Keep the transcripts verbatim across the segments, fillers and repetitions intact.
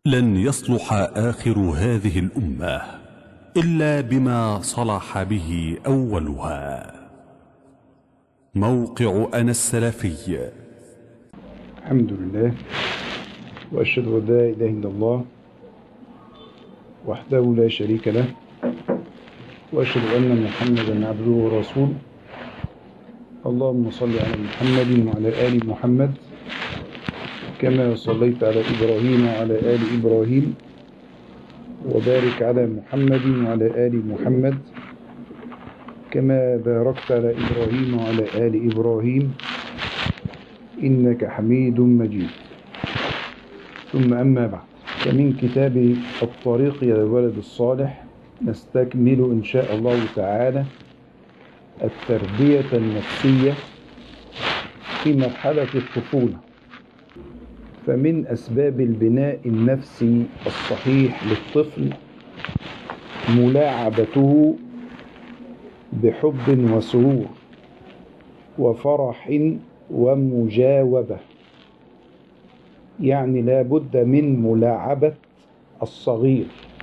لن يصلح آخر هذه الأمة إلا بما صلح به أولها. موقع أنا السلفي. الحمد لله، وأشهد أن لا إله إلا الله وحده لا شريك له، وأشهد أن محمدا عبده ورسوله. اللهم صل على محمد وعلى آل محمد كما صليت على إبراهيم وعلى آل إبراهيم، وبارك على محمد وعلى آل محمد كما باركت على إبراهيم وعلى آل إبراهيم إنك حميد مجيد. ثم أما بعد، فمن كتاب الطريق إلى الولد الصالح نستكمل إن شاء الله تعالى التربية النفسية في مرحلة الطفولة. فمن أسباب البناء النفسي الصحيح للطفل ملاعبته بحب وسرور وفرح ومجاوبة. يعني لا بد من ملاعبة الصغير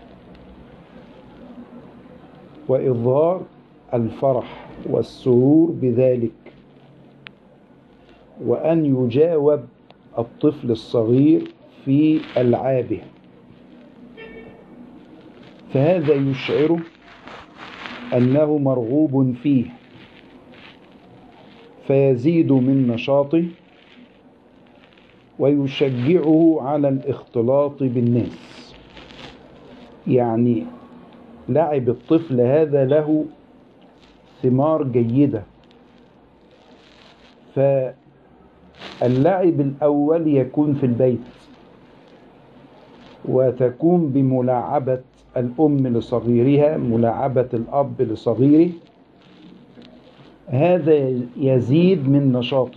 وإظهار الفرح والسرور بذلك، وأن يجاوب الطفل الصغير في ألعابه، فهذا يشعره أنه مرغوب فيه فيزيد من نشاطه ويشجعه على الاختلاط بالناس. يعني لعب الطفل هذا له ثمار جيدة. فاللعب الأول يكون في البيت، وتكون بملاعبة الأم لصغيرها، ملاعبة الأب لصغيره. هذا يزيد من نشاطه،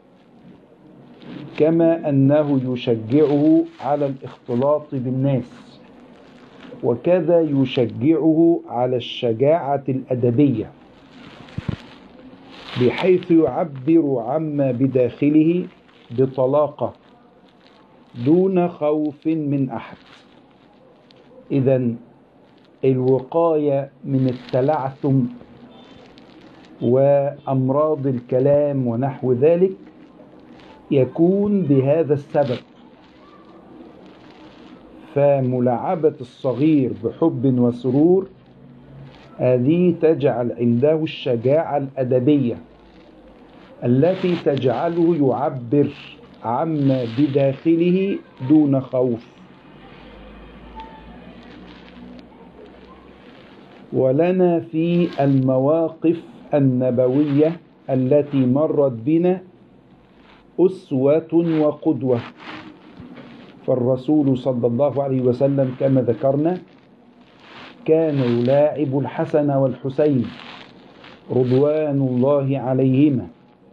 كما أنه يشجعه على الاختلاط بالناس، وكذا يشجعه على الشجاعة الأدبية، بحيث يعبر عما بداخله بطلاقة دون خوف من أحد. إذن الوقاية من التلعثم وأمراض الكلام ونحو ذلك يكون بهذا السبب. فملاعبة الصغير بحب وسرور هذه تجعل عنده الشجاعة الأدبية التي تجعله يعبر عما بداخله دون خوف. ولنا في المواقف النبوية التي مرت بنا أسوة وقدوة. فالرسول صلى الله عليه وسلم كما ذكرنا كان يلاعب الحسن والحسين رضوان الله عليهما.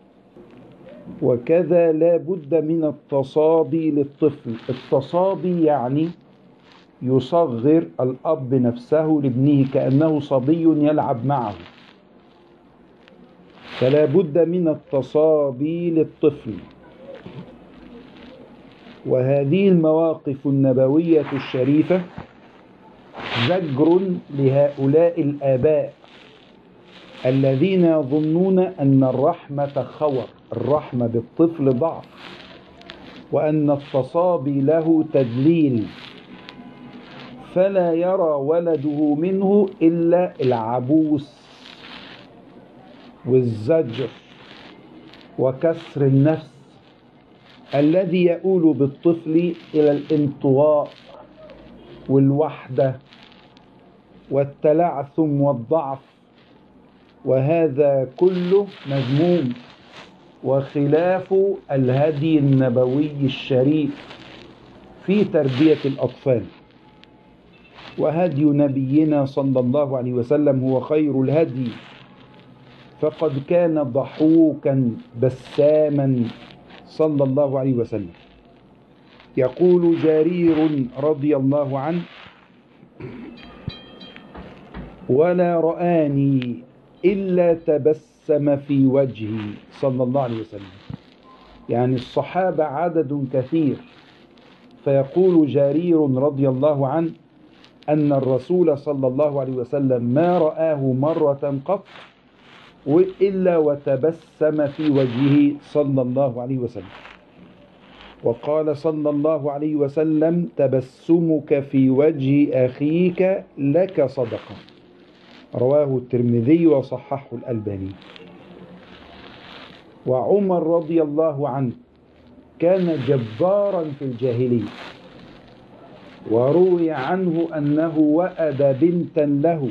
وكذا لا بد من التصابي للطفل. التصابي يعني يصغر الأب نفسه لابنه كأنه صبي يلعب معه، فلا بد من التصابي للطفل. وهذه المواقف النبوية الشريفة زجر لهؤلاء الآباء الذين يظنون أن الرحمة خور، الرحمة بالطفل ضعف، وأن التصابي له تدليل، فلا يرى ولده منه إلا العبوس والزجر وكسر النفس الذي يؤول بالطفل إلى الانطواء والوحدة والتلعثم والضعف. وهذا كله مذموم وخلاف الهدي النبوي الشريف في تربية الأطفال. وهدي نبينا صلى الله عليه وسلم هو خير الهدي، فقد كان ضحوكا بساما صلى الله عليه وسلم. يقول جرير رضي الله عنه: ولا رآني إلا تبسم في وجهي صلى الله عليه وسلم. يعني الصحابة عدد كثير، فيقول جرير رضي الله عنه أن الرسول صلى الله عليه وسلم ما رآه مرة قط إلا وتبسم في وجهه صلى الله عليه وسلم. وقال صلى الله عليه وسلم: تبسمك في وجه أخيك لك صدقة. رواه الترمذي وصححه الألباني. وعمر رضي الله عنه كان جبارا في الجاهلية، وروي عنه أنه وأد بنتا له.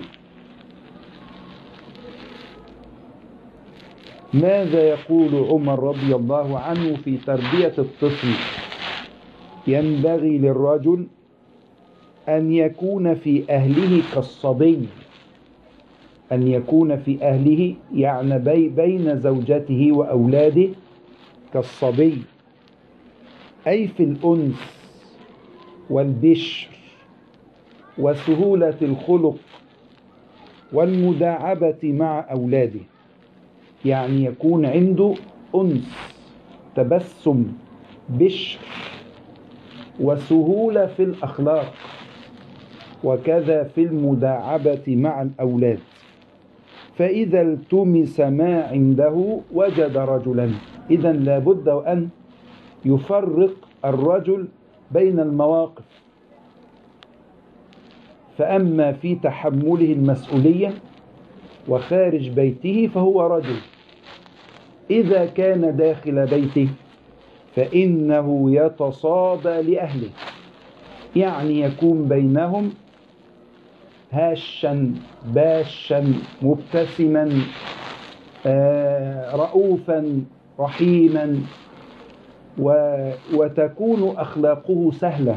ماذا يقول عمر رضي الله عنه في تربية الطفل؟ ينبغي للرجل أن يكون في أهله كالصبي، أن يكون في أهله يعني بين زوجته وأولاده كالصبي، أي في الأنس والبشر وسهولة الخلق والمداعبة مع أولاده. يعني يكون عنده أنس، تبسم، بشر، وسهولة في الأخلاق، وكذا في المداعبة مع الأولاد. فإذا التمس ما عنده وجد رجلا. إذن لابد أن يفرق الرجل بين المواقف، فأما في تحمله المسؤولية وخارج بيته فهو رجل. إذا كان داخل بيته فإنه يتصادى لأهله، يعني يكون بينهم هاشا باشا مبتسما رؤوفا رحيما، وتكون أخلاقه سهلة،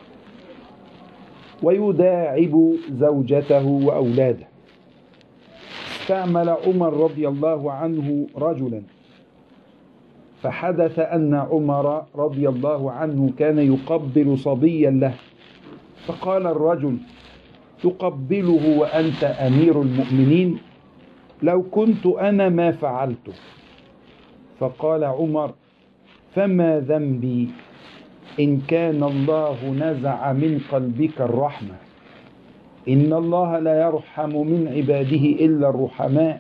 ويداعب زوجته وأولاده. استعمل عمر رضي الله عنه رجلا، فحدث أن عمر رضي الله عنه كان يقبل صبيا له، فقال الرجل: تقبله وأنت أمير المؤمنين؟ لو كنت أنا ما فعلته. فقال عمر: فما ذنبي إن كان الله نزع من قلبك الرحمة، إن الله لا يرحم من عباده إلا الرحماء،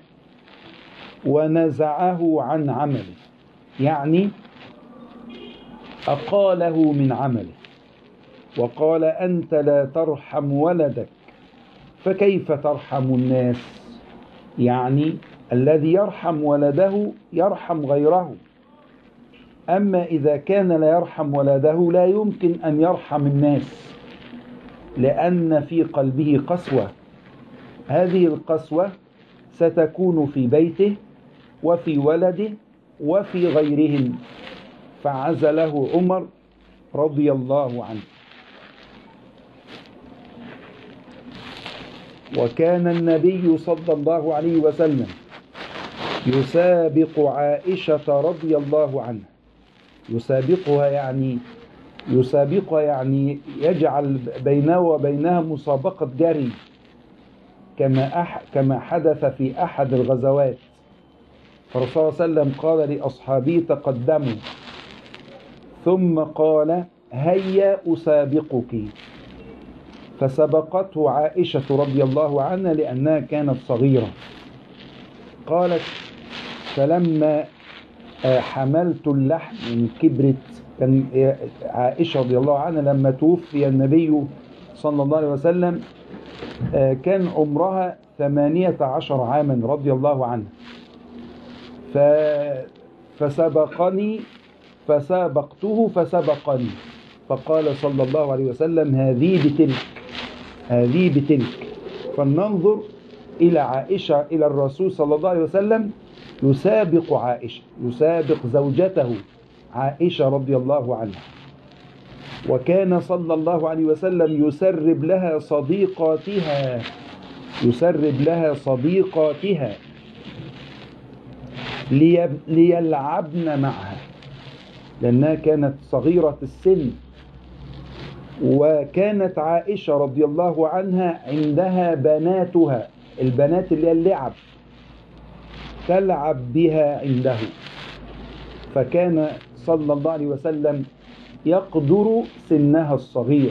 ونزعه عن عمله، يعني أقاله من عمله، وقال: أنت لا ترحم ولدك فكيف ترحم الناس؟ يعني الذي يرحم ولده يرحم غيره، أما إذا كان لا يرحم ولده لا يمكن أن يرحم الناس، لأن في قلبه قسوة. هذه القسوة ستكون في بيته وفي ولده وفي غيرهم، فعزله عمر رضي الله عنه. وكان النبي صلى الله عليه وسلم يسابق عائشة رضي الله عنها، يسابقها يعني يسابقها يعني يجعل بينه وبينها مسابقة جري، كما أح كما حدث في أحد الغزوات. فالرسول صلى الله عليه وسلم قال لأصحابه: تقدموا، ثم قال: هيا أسابقك. فسبقته عائشة رضي الله عنها لأنها كانت صغيرة. قالت: فلما حملت اللحم، يعني كبرت، كان عائشة رضي الله عنها لما توفي النبي صلى الله عليه وسلم كان عمرها ثمانية عشر عاما رضي الله عنها. فسبقني فسابقته فسبقني، فقال صلى الله عليه وسلم: هذه بتلك هذه بتلك. فلننظر إلى عائشة، إلى الرسول صلى الله عليه وسلم يسابق عائشة، يسابق زوجته عائشة رضي الله عنها. وكان صلى الله عليه وسلم يسرب لها صديقاتها يسرب لها صديقاتها ليلعبن معها، لأنها كانت صغيرة السن. وكانت عائشة رضي الله عنها عندها بناتها، البنات اللي هي اللعب، تلعب بها عنده. فكان صلى الله عليه وسلم يقدر سنها الصغير.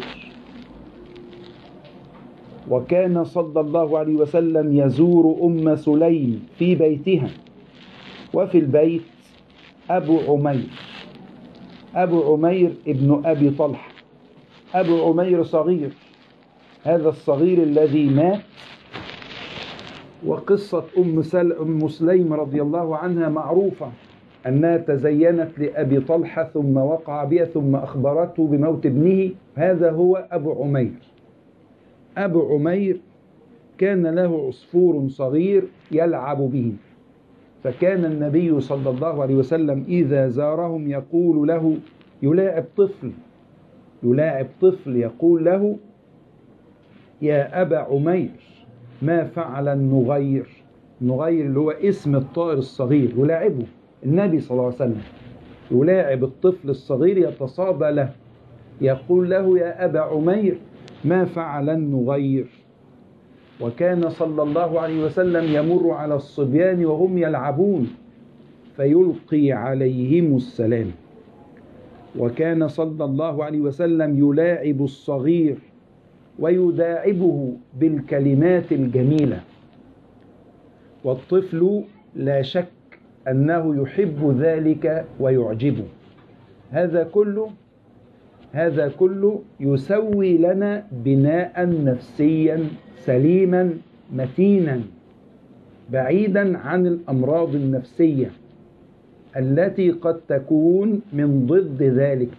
وكان صلى الله عليه وسلم يزور أم سليم في بيتها، وفي البيت أبو عمير أبو عمير ابن أبي طلحة. أبو عمير صغير، هذا الصغير الذي مات. وقصة أم, سل... أم سليم رضي الله عنها معروفة، أنها تزينت لأبي طلحة ثم وقع بها ثم أخبرته بموت ابنه. هذا هو أبو عمير. أبو عمير كان له عصفور صغير يلعب به، فكان النبي صلى الله عليه وسلم إذا زارهم يقول له، يلاعب طفل يلاعب طفل يقول له: يا أبا عمير ما فعل النغير. النغير اللي هو اسم الطائر الصغير، يلاعبه النبي صلى الله عليه وسلم، يلاعب الطفل الصغير يتصابى له، يقول له: يا أبا عمير ما فعل النغير. وكان صلى الله عليه وسلم يمر على الصبيان وهم يلعبون فيلقي عليهم السلام. وكان صلى الله عليه وسلم يلاعب الصغير ويداعبه بالكلمات الجميلة. والطفل لا شك أنه يحب ذلك ويعجبه. هذا كله هذا كله يسوي لنا بناء نفسيا سليما متينا، بعيدا عن الأمراض النفسية التي قد تكون من ضد ذلك.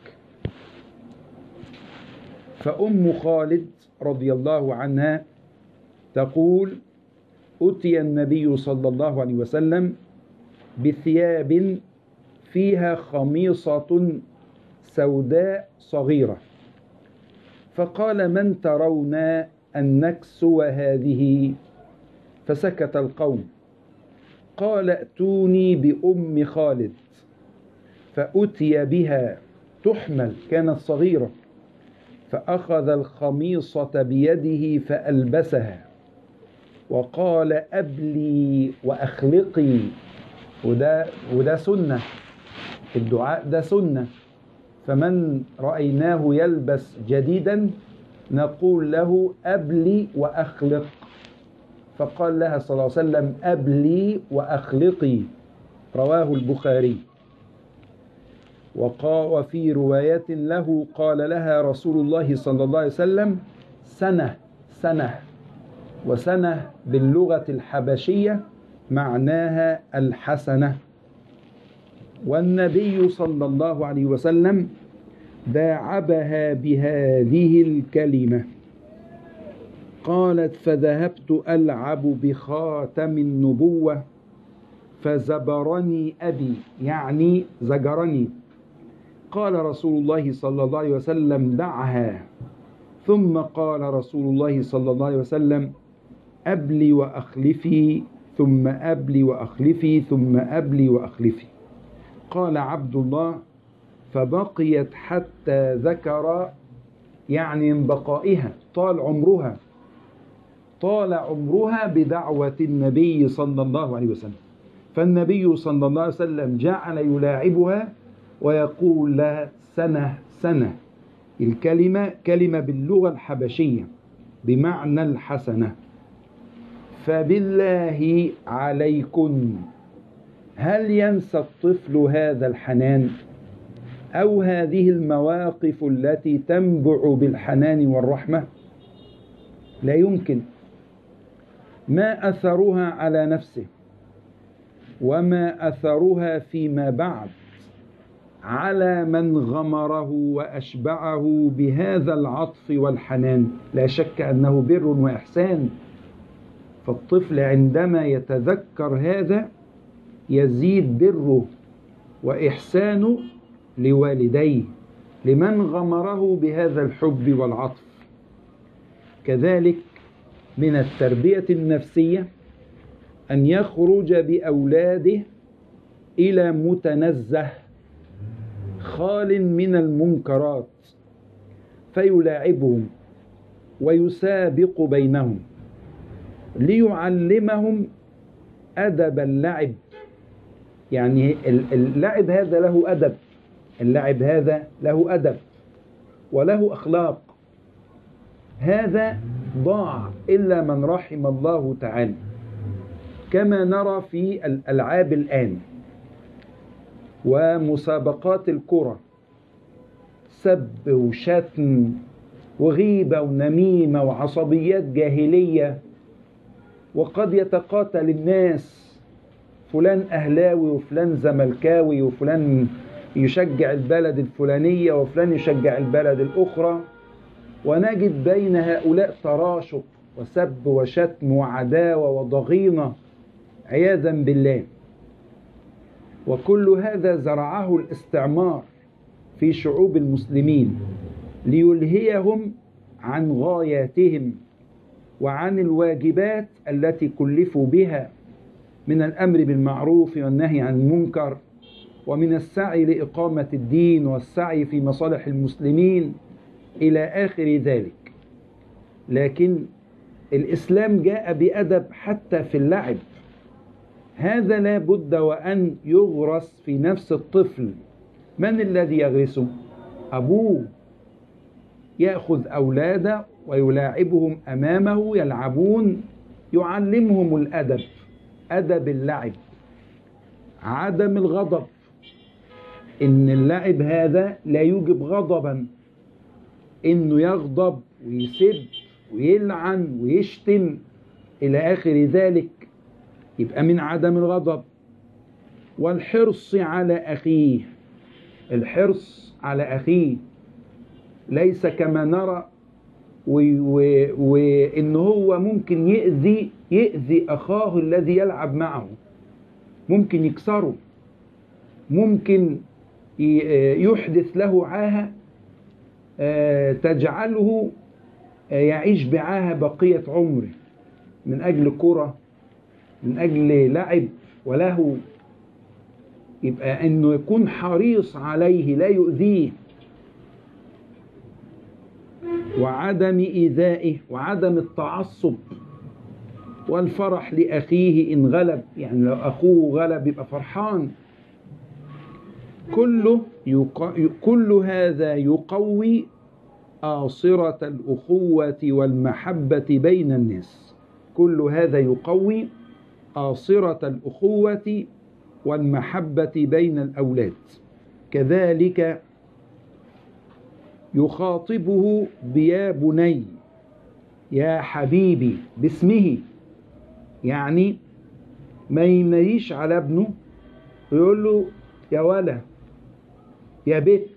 فأم خالد رضي الله عنها تقول: أتي النبي صلى الله عليه وسلم بثياب فيها خميصة سوداء صغيرة، فقال: من ترون أن نكسو هذه؟ فسكت القوم. قال: ائتوني بأم خالد. فأتي بها تحمل، كانت صغيرة، فأخذ الخميصة بيده فألبسها وقال: أبلي وأخلقي. وده, وده سنة، الدعاء ده سنة. فمن رأيناه يلبس جديدا نقول له: أبلي وأخلق. فقال لها صلى الله عليه وسلم: أبلي وأخلقي. رواه البخاري. وفي رواية له قال لها رسول الله صلى الله عليه وسلم: سنة سنة. وسنة باللغة الحبشية معناها الحسنة. والنبي صلى الله عليه وسلم داعبها بهذه الكلمة. قالت: فذهبت ألعب بخاتم النبوة فزبرني أبي، يعني زجرني. قال رسول الله صلى الله عليه وسلم: دعها. ثم قال رسول الله صلى الله عليه وسلم: أبلي وأخلفي، ثم أبلي وأخلفي، ثم أبلي وأخلفي. قال عبد الله: فبقيت حتى ذكر، يعني من بقائها طال عمرها طال عمرها بدعوة النبي صلى الله عليه وسلم. فالنبي صلى الله عليه وسلم جعل يلاعبها ويقول لها: سنة سنة. الكلمة كلمة باللغة الحبشية بمعنى الحسنة. فبالله عليكن، هل ينسى الطفل هذا الحنان أو هذه المواقف التي تنبع بالحنان والرحمة؟ لا يمكن. ما أثرها على نفسه وما أثرها فيما بعد على من غمره وأشبعه بهذا العطف والحنان. لا شك أنه بر وإحسان. فالطفل عندما يتذكر هذا يزيد بره وإحسانه لوالديه، لمن غمره بهذا الحب والعطف. كذلك من التربية النفسية أن يخرج بأولاده إلى متنزه خال من المنكرات فيلاعبهم ويسابق بينهم ليعلمهم أدب اللعب. يعني اللعب هذا له أدب اللعب هذا له أدب وله أخلاق. هذا ضاع إلا من رحم الله تعالى، كما نرى في الألعاب الآن ومسابقات الكرة، سب وشتم وغيبة ونميمة وعصبيات جاهلية، وقد يتقاتل الناس، فلان أهلاوي وفلان زملكاوي وفلان يشجع البلد الفلانية وفلان يشجع البلد الأخرى، ونجد بين هؤلاء تراشق وسب وشتم وعداوة وضغينة عياذا بالله. وكل هذا زرعه الاستعمار في شعوب المسلمين ليلهيهم عن غاياتهم وعن الواجبات التي كلفوا بها من الأمر بالمعروف والنهي عن المنكر، ومن السعي لإقامة الدين والسعي في مصالح المسلمين إلى آخر ذلك. لكن الإسلام جاء بأدب حتى في اللعب. هذا لا بد وأن يغرس في نفس الطفل. من الذي يغرسه؟ أبوه. يأخذ أولاده ويلاعبهم أمامه يلعبون، يعلمهم الأدب، أدب اللعب، عدم الغضب، إن اللعب هذا لا يوجب غضبا، إنه يغضب ويسب ويلعن ويشتم إلى آخر ذلك، يبقى من عدم الغضب. والحرص على أخيه، الحرص على أخيه ليس كما نرى وإن هو ممكن يؤذي يؤذي أخاه الذي يلعب معه، ممكن يكسره، ممكن يحدث له عاهة تجعله يعيش بعاهة بقية عمره من أجل كرة، من أجل لعب وله. يبقى أنه يكون حريص عليه لا يؤذيه، وعدم إيذائه، وعدم التعصب، والفرح لأخيه إن غلب، يعني لو أخوه غلب يبقى فرحان. كله يق... كل هذا يقوي آصرة الأخوة والمحبة بين الناس، كل هذا يقوي آصرة الأخوة والمحبة بين الأولاد. كذلك يخاطبه بيا بني، يا حبيبي، باسمه، يعني ما يناديش على ابنه ويقول له يا ولا يا بت،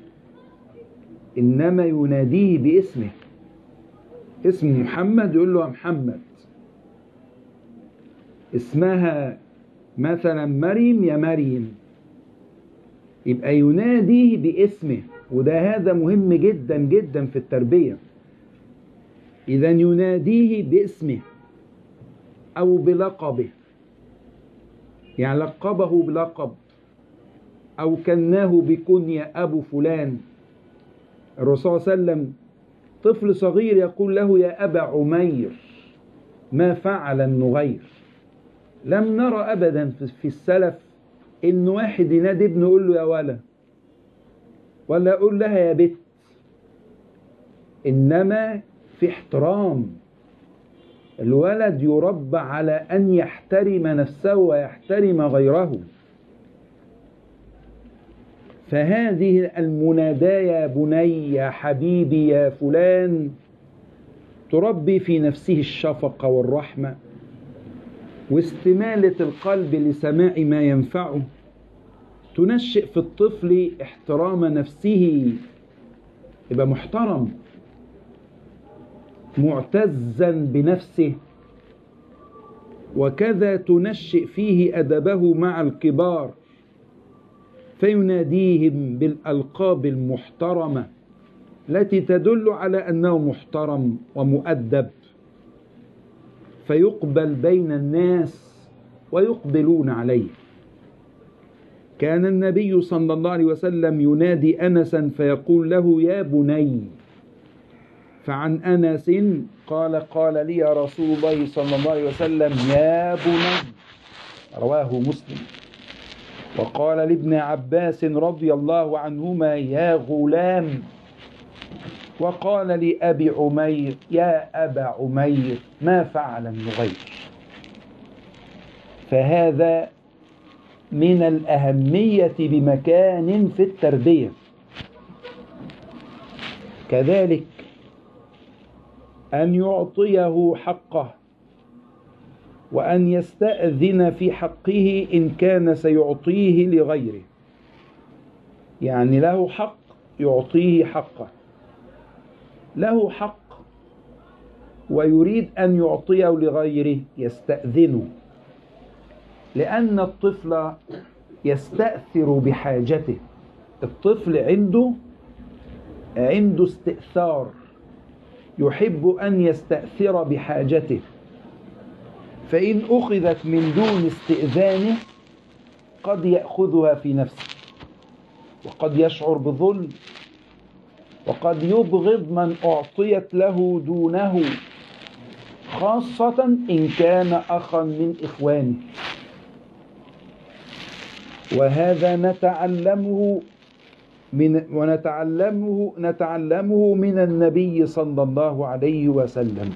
إنما يناديه باسمه. اسم محمد يقول له يا محمد، اسمها مثلا مريم يا مريم، يبقى يناديه باسمه. وده هذا مهم جدا جدا في التربية. إذا يناديه باسمه أو بلقبه، يعني لقبه بلقب أو كناه بكنية أبو فلان. الرسول صلى الله عليه وسلم طفل صغير يقول له يا أبا عمير ما فعل النغير. لم نرى أبدا في السلف إن واحد ينادي ابنه يقول له يا ولا ولا يقول لها يا بت، إنما في احترام. الولد يربى على أن يحترم نفسه ويحترم غيره. فهذه المناداة يا بني يا حبيبي يا فلان تربي في نفسه الشفقة والرحمة واستمالة القلب لسماع ما ينفعه، تنشئ في الطفل احترام نفسه، يبقى محترم معتزا بنفسه. وكذا تنشئ فيه أدبه مع الكبار، فيناديهم بالألقاب المحترمة التي تدل على أنه محترم ومؤدب، فيقبل بين الناس ويقبلون عليه. كان النبي صلى الله عليه وسلم ينادي أنسا فيقول له يا بني. فعن أنس قال قال لي يا رسول الله صلى الله عليه وسلم يا بني، رواه مسلم. وقال لابن عباس رضي الله عنهما يا غلام، وقال لأبي عمير: يا أبا عمير، ما فعل النغير؟ فهذا من الأهمية بمكان في التربية. كذلك أن يعطيه حقه، وأن يستأذن في حقه إن كان سيعطيه لغيره. يعني له حق يعطيه حقه، له حق ويريد أن يعطيه لغيره يستأذنه، لأن الطفل يستأثر بحاجته. الطفل عنده عنده استئثار، يحب أن يستأثر بحاجته، فإن أخذت من دون استئذانه قد يأخذها في نفسه، وقد يشعر بظلم، وقد يبغض من أعطيت له دونه، خاصة إن كان أخا من إخوانه. وهذا نتعلمه من ونتعلمه نتعلمه من النبي صلى الله عليه وسلم.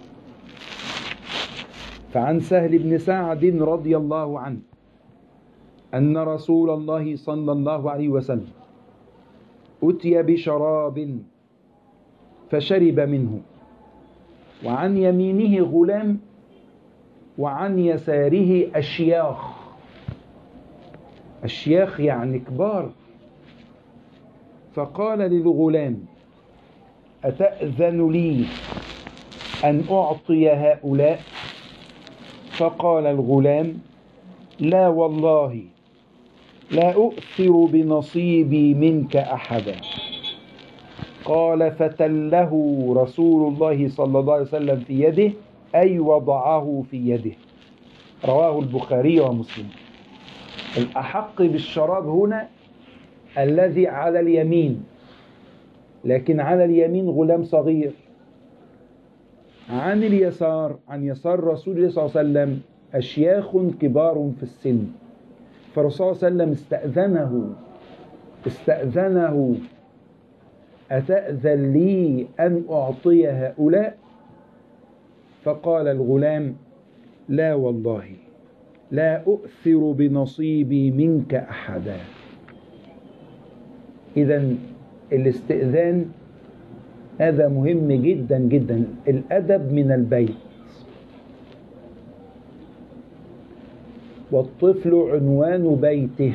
فعن سهل بن سعد رضي الله عنه أن رسول الله صلى الله عليه وسلم أتي بشراب فشرب منه، وعن يمينه غلام وعن يساره أشياخ. أشياخ يعني كبار. فقال للغلام: أتأذن لي أن أعطي هؤلاء؟ فقال الغلام: لا والله، لا أؤثر بنصيبي منك أحدا. قال: فتله رسول الله صلى الله عليه وسلم في يده، أي وضعه في يده. رواه البخاري ومسلم. الأحق بالشراب هنا الذي على اليمين، لكن على اليمين غلام صغير. عن اليسار، عن يسار رسول الله صلى الله عليه وسلم أشياخ كبار في السن. فالرسول صلى الله عليه وسلم استأذنه استأذنه أتأذن لي أن أعطي هؤلاء؟ فقال الغلام: لا والله، لا أؤثر بنصيبي منك أحدا. إذن الاستئذان هذا مهم جدا جدا. الأدب من البيت. والطفل عنوان بيته.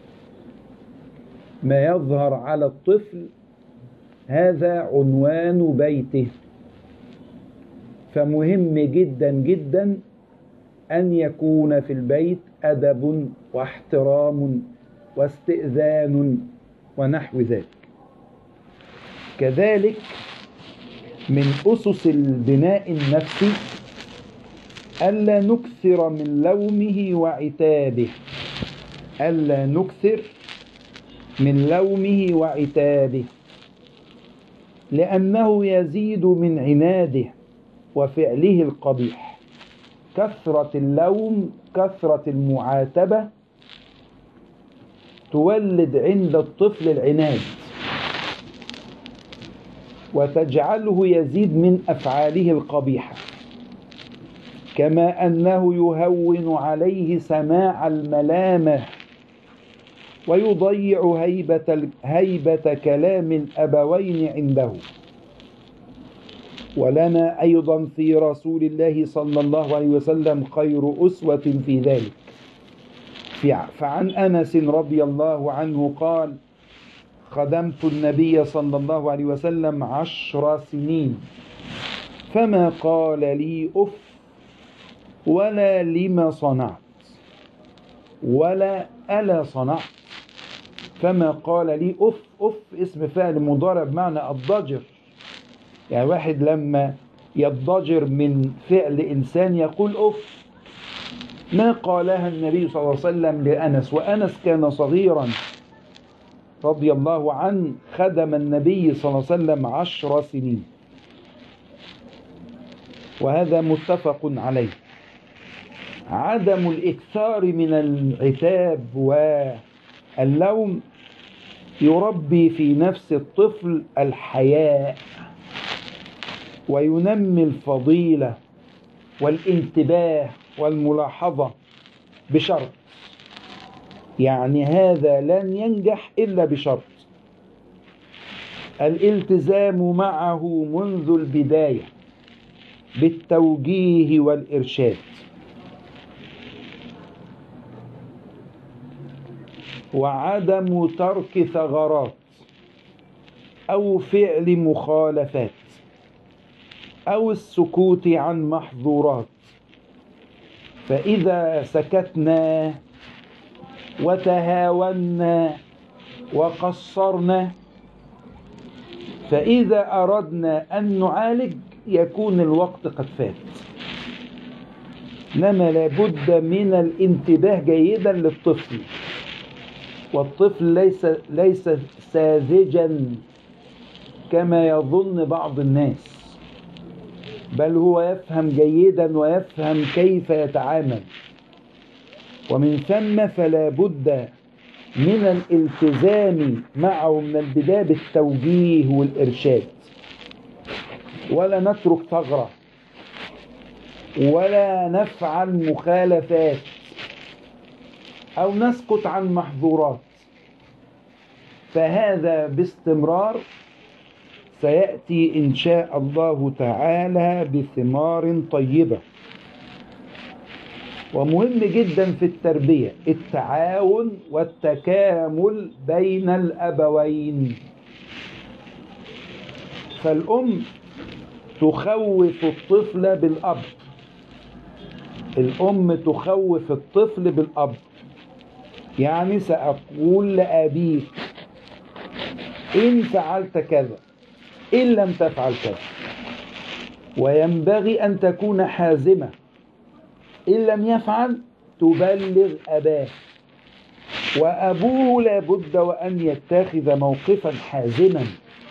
ما يظهر على الطفل هذا عنوان بيته. فمهم جدا جدا أن يكون في البيت أدب واحترام واستئذان ونحو ذلك. كذلك من أسس البناء النفسي ألا نكثر من لومه وعتابه. ألا نكثر من لومه وعتابه، لأنه يزيد من عناده وفعله القبيح. كثرة اللوم، كثرة المعاتبة تولد عند الطفل العناد، وتجعله يزيد من أفعاله القبيحة، كما أنه يهون عليه سماع الملامة ويضيع هيبة, هيبة كلام الأبوين عنده. ولنا أيضا في رسول الله صلى الله عليه وسلم خير أسوة في ذلك. فعن أنس رضي الله عنه قال: خدمت النبي صلى الله عليه وسلم عشر سنين فما قال لي أف ولا لما صنعت ولا ألا صنعت. فما قال لي أف. أف اسم فعل مضارع بمعنى الضجر، يعني واحد لما يضجر من فعل إنسان يقول أف. ما قالها النبي صلى الله عليه وسلم لأنس، وأنس كان صغيرا رضي الله عنه، خدم النبي صلى الله عليه وسلم عشر سنين، وهذا متفق عليه. عدم الإكثار من العتاب واللوم يربي في نفس الطفل الحياء. وينمي الفضيلة والانتباه والملاحظة بشرط، يعني هذا لن ينجح إلا بشرط: الالتزام معه منذ البداية بالتوجيه والإرشاد، وعدم ترك ثغرات أو فعل مخالفات أو السكوت عن محظورات. فإذا سكتنا وتهاونا وقصرنا، فإذا أردنا أن نعالج يكون الوقت قد فات. إنما لابد من الانتباه جيدا للطفل، والطفل ليس ليس ساذجا كما يظن بعض الناس، بل هو يفهم جيدا ويفهم كيف يتعامل، ومن ثم فلا بد من الالتزام معه من البداية بالتوجيه والإرشاد، ولا نترك ثغرة ولا نفعل مخالفات أو نسكت عن محظورات. فهذا باستمرار سيأتي إن شاء الله تعالى بثمار طيبة. ومهم جدا في التربية التعاون والتكامل بين الأبوين. فالأم تخوف الطفل بالأب، الأم تخوف الطفل بالأب، يعني سأقول لأبيك إن فعلت كذا، إن لم تفعل كذا. وينبغي أن تكون حازمة، إن لم يفعل تبلغ أباه، وأبوه لابد وأن يتخذ موقفا حازما.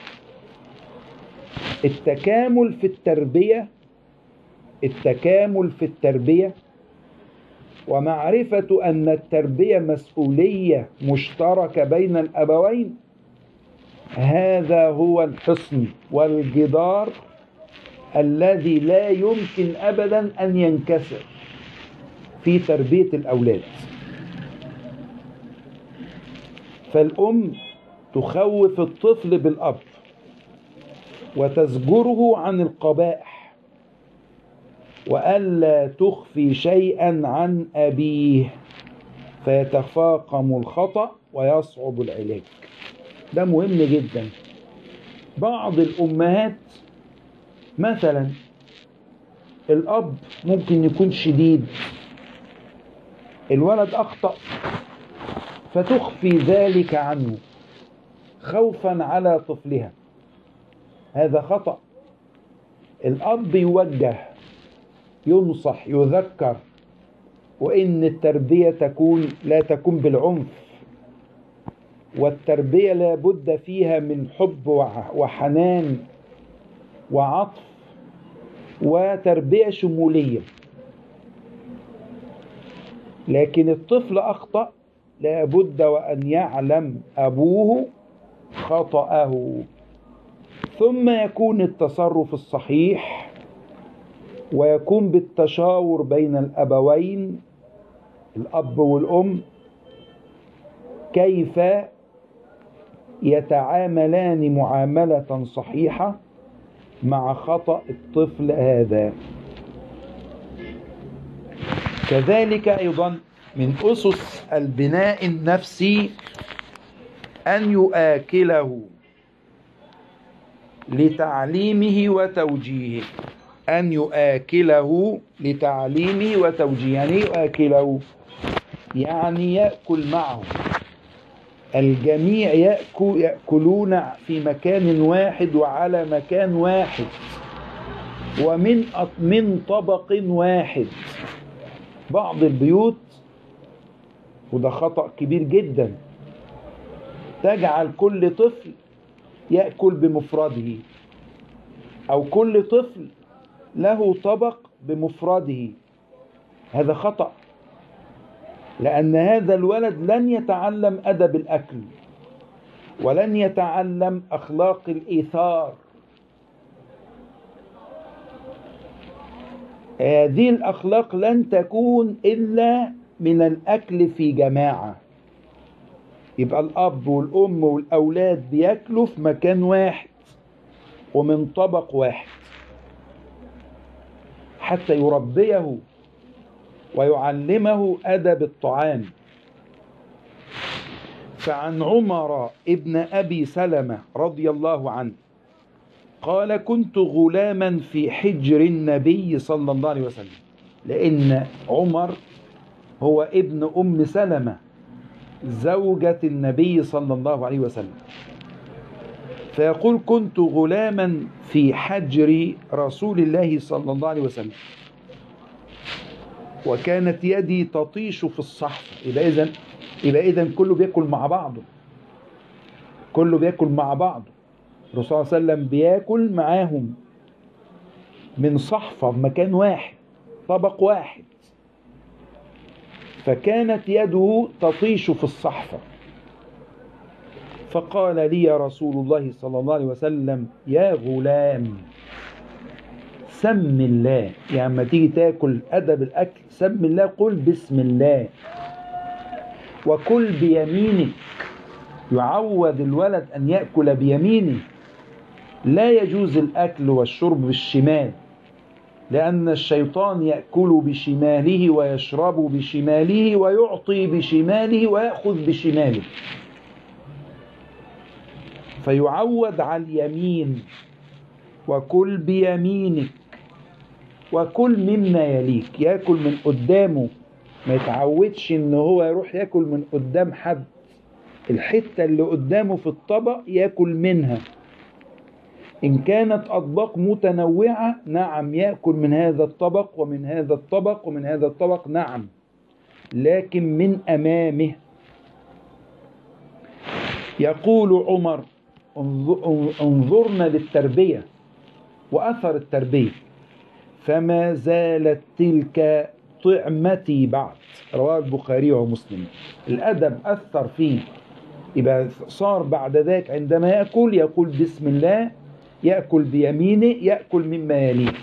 التكامل في التربية التكامل في التربية ومعرفة أن التربية مسؤولية مشتركة بين الأبوين، هذا هو الحصن والجدار الذي لا يمكن أبدا أن ينكسر في تربية الأولاد. فالأم تخوف الطفل بالأب وتزجره عن القبائح، وألا تخفي شيئا عن أبيه فيتفاقم الخطأ ويصعب العلاج. ده مهم جدا. بعض الأمهات مثلا الأب ممكن يكون شديد، الولد أخطأ فتخفي ذلك عنه خوفا على طفلها، هذا خطأ. الأب يوجه، ينصح، يذكر، وإن التربية تكون لا تكون بالعنف، والتربية لا بد فيها من حب وحنان وعطف وتربية شمولية. لكن الطفل أخطأ لا بد وأن يعلم أبوه خطأه، ثم يكون التصرف الصحيح، ويكون بالتشاور بين الأبوين الأب والأم كيف يتعاملان معاملة صحيحة مع خطأ الطفل هذا. كذلك أيضا من أسس البناء النفسي أن يؤكله لتعليمه وتوجيهه، أن يؤكله لتعليمه وتوجيهه. يعني يؤكله يعني يأكل معه، الجميع يأكل يأكلون في مكان واحد وعلى مكان واحد ومن من طبق واحد. بعض البيوت، وده خطأ كبير جدا، تجعل كل طفل يأكل بمفرده، أو كل طفل له طبق بمفرده. هذا خطأ، لأن هذا الولد لن يتعلم أدب الأكل، ولن يتعلم أخلاق الإيثار، هذه الأخلاق لن تكون إلا من الأكل في جماعة. يبقى الأب والأم والأولاد بيأكلوا في مكان واحد ومن طبق واحد حتى يربيه ويعلمه أدب الطعام. فعن عمر ابن أبي سلمة رضي الله عنه قال: كنت غلاما في حجر النبي صلى الله عليه وسلم. لأن عمر هو ابن أم سلمة زوجة النبي صلى الله عليه وسلم، فيقول: كنت غلاما في حجر رسول الله صلى الله عليه وسلم وكانت يدي تطيش في الصحفة. يبقى إذن يبقى إذن كله بياكل مع بعضه، كله بياكل مع بعضه. الرسول صلى الله عليه وسلم بياكل معاهم من صحفة في مكان واحد، طبق واحد، فكانت يده تطيش في الصحفة. فقال لي يا رسول الله صلى الله عليه وسلم: يا غلام سم الله. يعني لما تيجي تاكل أدب الأكل سم الله، قل بسم الله وكل بيمينك. يعود الولد أن يأكل بيمينه، لا يجوز الأكل والشرب بالشمال، لأن الشيطان يأكل بشماله ويشرب بشماله ويعطي بشماله ويأخذ بشماله، فيعود على اليمين. وكل بيمينك وكل مما يليك. يأكل من قدامه، ما يتعودش ان هو يروح يأكل من قدام حد. الحتة اللي قدامه في الطبق يأكل منها. إن كانت أطباق متنوعة نعم يأكل من هذا الطبق ومن هذا الطبق ومن هذا الطبق نعم، لكن من أمامه. يقول عمر: انظرنا للتربية وأثر التربية، فما زالت تلك طعمتي بعد. رواه البخاري ومسلم. الأدب أثر فيه، يبقى صار بعد ذلك عندما يأكل يقول بسم الله، يأكل بيمينه، يأكل مما يليه.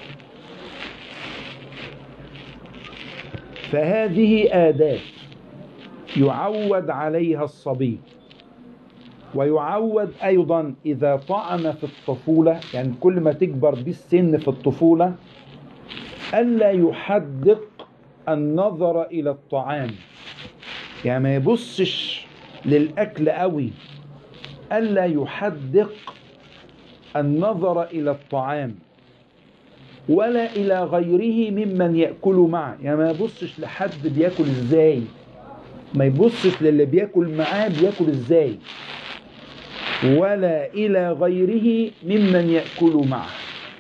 فهذه آداب يعود عليها الصبي، ويعود أيضا إذا طعن في الطفولة، يعني كل ما تكبر بالسن في الطفولة، ألا يحدق النظر إلى الطعام. يعني ما يبصش للأكل قوي، ألا يحدق النظر إلى الطعام ولا إلى غيره ممن يأكل معه. يعني ما يبصش لحد بيأكل إزاي، ما يبصش للي بيأكل معاه بيأكل إزاي، ولا إلى غيره ممن يأكل معه.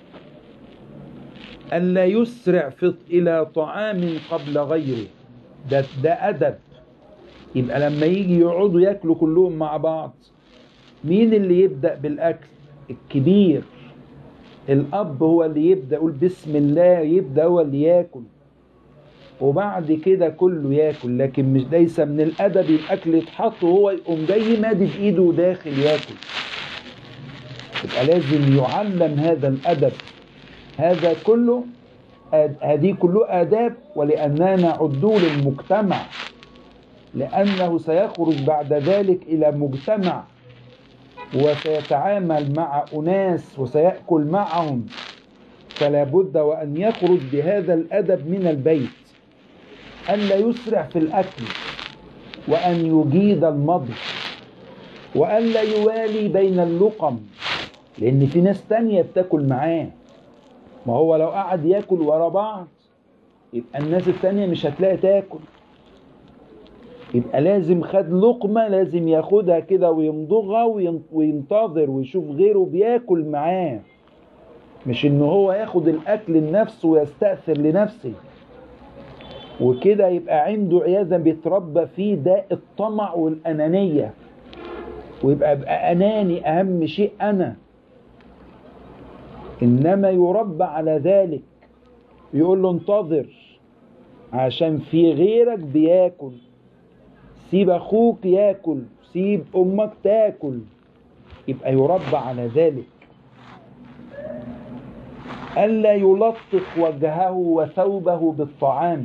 ألا يسرع في إلى طعام قبل غيره. ده, ده أدب. يبقى لما يجي يقعدوا يأكلوا كلهم مع بعض، مين اللي يبدأ بالأكل؟ الكبير. الأب هو اللي يبدأ، يقول بسم الله، يبدأ هو اللي يأكل، وبعد كده كله يأكل. لكن مش ليس من الأدب الأكل يتحط وهو يقوم جاي مادي بإيده وداخل يأكل. يبقى لازم يعلم هذا الأدب. هذا كله هذه كله آداب، ولأننا نعده للمجتمع، لأنه سيخرج بعد ذلك إلى مجتمع وسيتعامل مع أناس وسيأكل معهم، فلا بد وأن يخرج بهذا الأدب من البيت. ألا يسرع في الأكل، وأن يجيد المضغ، وألا يوالي بين اللقم، لأن في ناس تانية بتاكل معاه. ما هو لو قعد ياكل ورا بعض يبقى الناس التانية مش هتلاقي تاكل. يبقى لازم خد لقمة لازم ياخدها كده ويمضغها وينتظر ويشوف غيره بياكل معاه، مش انه هو ياخد الاكل لنفسه ويستأثر لنفسه. وكده يبقى عنده عياذا بيتربى فيه داء الطمع والأنانية، ويبقى بقى أناني، أهم شيء أنا. إنما يربى على ذلك، يقول له انتظر عشان في غيرك بياكل، سيب أخوك ياكل، سيب أمك تاكل، يبقى يربى على ذلك. ألا يلطخ وجهه وثوبه بالطعام،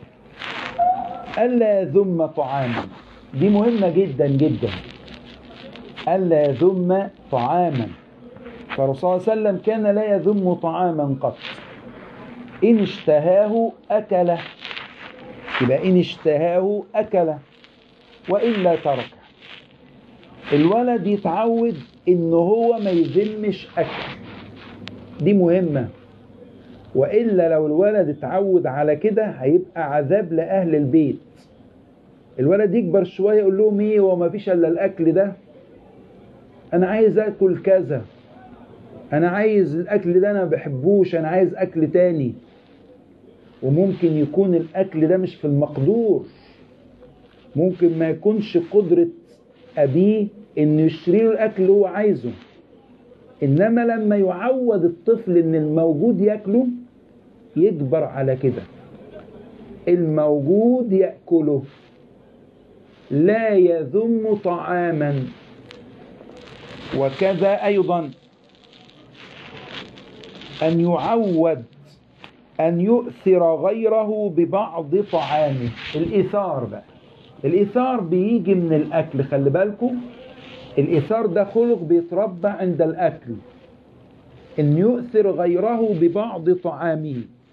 ألا يذم طعاما. دي مهمة جدا جدا، ألا يذم طعاما. فالرسول صلى الله عليه وسلم كان لا يذم طعاما قط، إن اشتهاه أكله، يبقى إن اشتهاه أكله وإلا تركه. الولد يتعود إن هو ما يذمش أكل، دي مهمة، وإلا لو الولد اتعود على كده هيبقى عذاب لأهل البيت. الولد يكبر شوية يقول لهم إيه وما فيش إلا الأكل ده، أنا عايز أكل كذا، أنا عايز الأكل ده أنا ما بحبوش، أنا عايز أكل تاني. وممكن يكون الأكل ده مش في المقدور، ممكن ما يكونش قدرة أبيه إنه يشتري له الأكل اللي هو عايزه، إنما لما يعود الطفل إن الموجود يأكله يكبر على كده، الموجود يأكله، لا يذم طعاما. وكذا أيضا أن يعود أن يؤثر غيره ببعض طعامه. الإيثار بقى، الإيثار بيجي من الأكل، خلي بالكم، الإيثار ده خلق بيتربى عند الأكل. أن يؤثر غيره ببعض طعامه،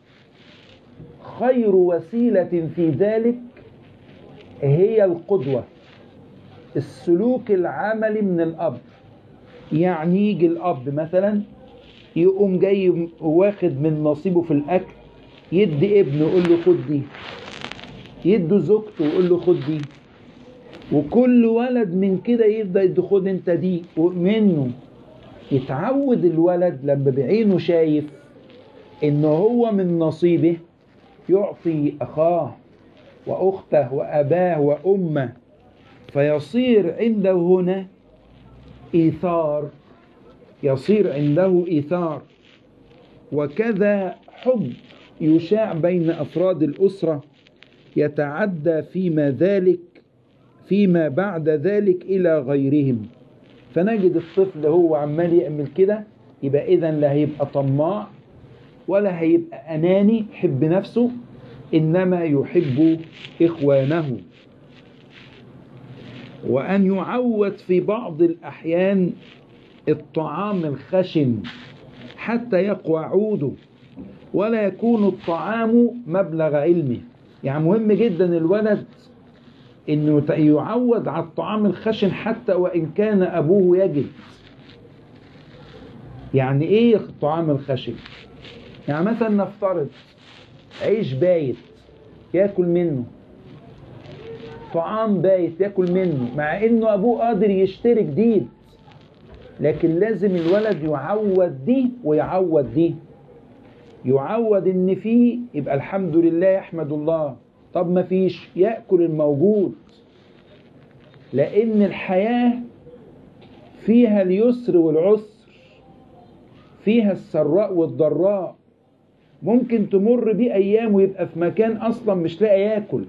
خير وسيلة في ذلك هي القدوة، السلوك العملي من الأب. يعني يجي الأب مثلا يقوم جاي واخد من نصيبه في الأكل، يدي ابنه يقول له خد دي، يدي زوجته يقول له خد دي، وكل ولد من كده يبدأ يدي خد انت دي ومنه. يتعود الولد لما بعينه شايف انه هو من نصيبه يعطي أخاه وأخته وأباه وأمه، فيصير عنده هنا إيثار، يصير عنده إيثار. وكذا حب يشاع بين أفراد الأسرة يتعدى فيما ذلك فيما بعد ذلك إلى غيرهم. فنجد الطفل هو عمال يعمل كده، يبقى إذن لا هيبقى طماع ولا هيبقى أناني يحب نفسه، إنما يحب إخوانه. وأن يعود في بعض الأحيان الطعام الخشن حتى يقوى عوده، ولا يكون الطعام مبلغ علمه. يعني مهم جدا الولد إنه يعود على الطعام الخشن حتى وإن كان أبوه يجد. يعني إيه الطعام الخشن؟ يعني مثلا نفترض عيش بايت يأكل منه، طعام بايت يأكل منه، مع إنه أبوه قادر يشتري جديد، لكن لازم الولد يعود دي ويعود دي. يعود إن فيه يبقى الحمد لله يحمد الله، طب ما فيش يأكل الموجود، لأن الحياة فيها اليسر والعسر، فيها السراء والضراء. ممكن تمر بيه أيام ويبقى في مكان أصلا مش لاقي يأكل،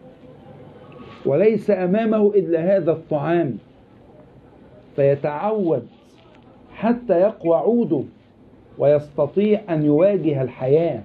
وليس أمامه إلا هذا الطعام، فيتعود حتى يقوى عوده ويستطيع أن يواجه الحياة.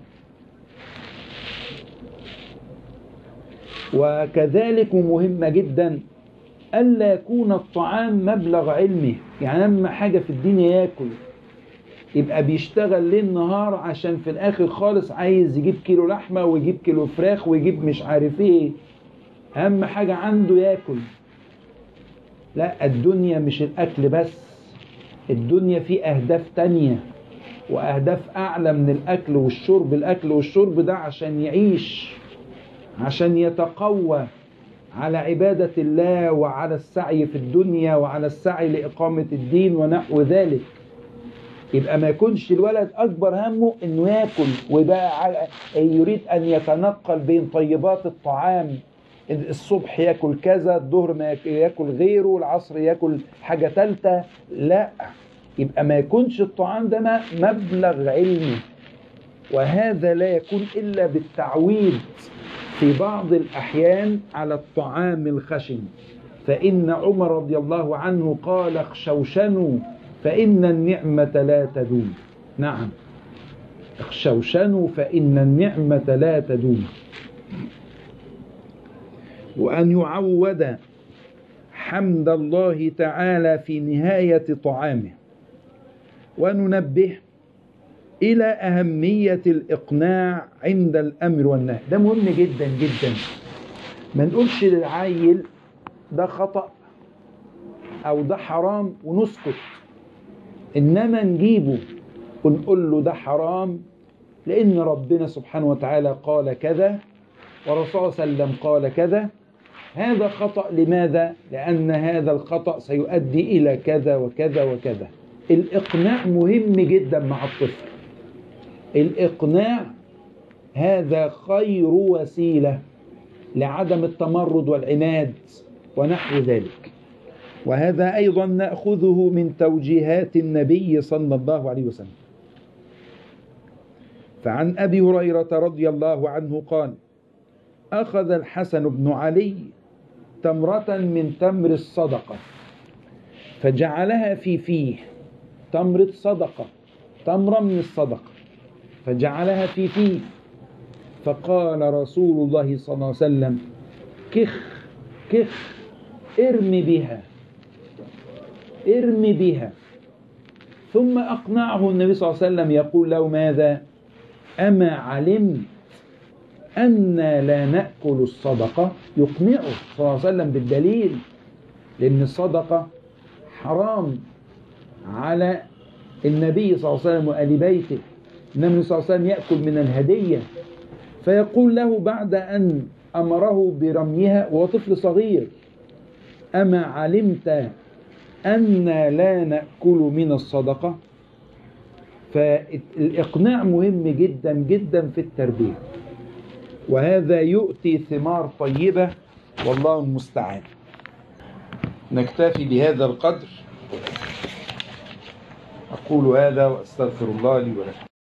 وكذلك مهمة جدا ألا يكون الطعام مبلغ علمه. يعني أهم حاجة في الدنيا يأكل، يبقى بيشتغل ليل نهار عشان في الآخر خالص عايز يجيب كيلو لحمة ويجيب كيلو فراخ ويجيب مش عارف ايه. أهم حاجة عنده يأكل. لا، الدنيا مش الأكل بس، الدنيا في أهداف تانية وأهداف أعلى من الأكل والشرب. الأكل والشرب ده عشان يعيش، عشان يتقوى على عبادة الله وعلى السعي في الدنيا وعلى السعي لإقامة الدين ونحو ذلك. يبقى ما يكونش الولد أكبر همه إنه يأكل ويبقى يريد أن يتنقل بين طيبات الطعام، الصبح يأكل كذا، الظهر ما يأكل غيره، العصر يأكل حاجة ثالثة. لا، يبقى ما يكونش الطعام ده مبلغ علمي. وهذا لا يكون إلا بالتعويد في بعض الأحيان على الطعام الخشن. فإن عمر رضي الله عنه قال: اخشوشنوا فإن النعمة لا تدوم. نعم. واخشوشنوا فإن النعمة لا تدوم. وأن يعود حمد الله تعالى في نهاية طعامه. وننبه إلى أهمية الإقناع عند الأمر والنهي. ده مهم جدا جدا. ما نقولش للعيل ده خطأ أو ده حرام ونسكت، إنما نجيبه ونقول له ده حرام لأن ربنا سبحانه وتعالى قال كذا ورسول صلى الله عليه وسلم قال كذا. هذا خطأ، لماذا؟ لأن هذا الخطأ سيؤدي إلى كذا وكذا وكذا. الإقناع مهم جدا مع الطفل. الإقناع هذا خير وسيلة لعدم التمرد والعناد ونحو ذلك. وهذا أيضا نأخذه من توجيهات النبي صلى الله عليه وسلم. فعن أبي هريرة رضي الله عنه قال: أخذ الحسن بن علي تمرة من تمر الصدقة فجعلها في فيه. تمرة صدقة، تمرة من الصدقة، فجعلها في فيه. فقال رسول الله صلى الله عليه وسلم: كخ كخ، ارمي بها ارمي بها. ثم أقنعه النبي صلى الله عليه وسلم يقول له ماذا؟ أما علمت أن لا نأكل الصدقة؟ يقنعه صلى الله عليه وسلم بالدليل، لأن الصدقة حرام على النبي صلى الله عليه وسلم وآل بيته. النبي صلى الله عليه وسلم يأكل من الهدية. فيقول له بعد أن أمره برميها وهو طفل صغير: أما علمت أن لا نأكل من الصدقة؟ فالإقناع مهم جدا جدا في التربية، وهذا يؤتي ثمار طيبة والله المستعان. نكتفي بهذا القدر. أقول هذا وأستغفر الله لي ولكم.